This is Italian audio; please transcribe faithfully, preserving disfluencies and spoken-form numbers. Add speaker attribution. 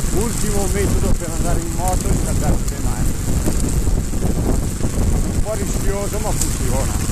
Speaker 1: Ultimo metodo per andare in moto è scaldarsi le mani. Un po' rischioso ma funziona.